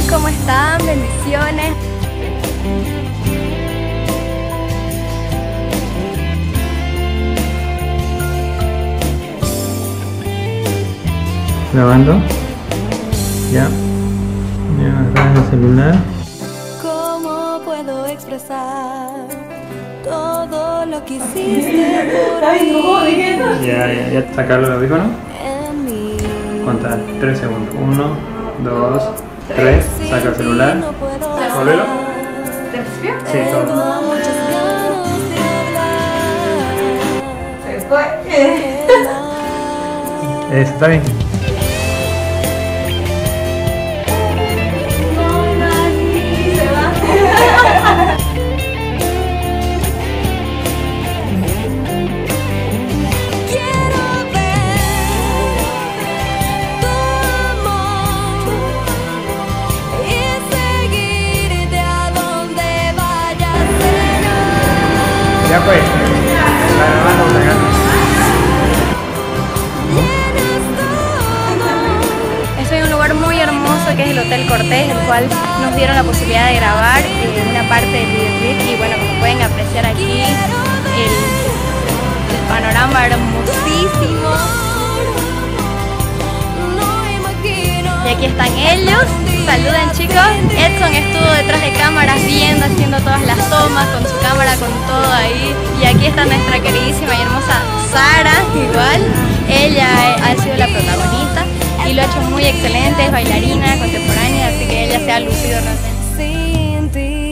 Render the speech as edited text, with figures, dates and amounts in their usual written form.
¿cómo están? Bendiciones. Grabando. Ya. Ya agarras el celular. ¿Cómo puedo expresar todo lo que hiciste por mí? Ya sacar los audífonos. En mí. Contar 3 segundos. 1, 2, 3. Saca el celular. Volvelo. ¿Te principio? Sí, todo. Tengo muchas ganas de hablar. Se fue. Está bien. Ya pues. Está grabando, Estoy en un lugar muy hermoso que es el Hotel Cortés, el cual nos dieron la posibilidad de grabar una parte del videoclip y bueno, como pueden apreciar aquí el panorama hermosísimo. Y aquí están ellos, saluden chicos. Edson estuvo detrás de cámaras viendo, haciendo todas las tomas con su cámara, con todo ahí. Y aquí está nuestra queridísima y hermosa Sara, igual. Ella ha sido la protagonista y lo ha hecho muy excelente, es bailarina contemporánea, así que ella se ha lucido realmente. Sin ti.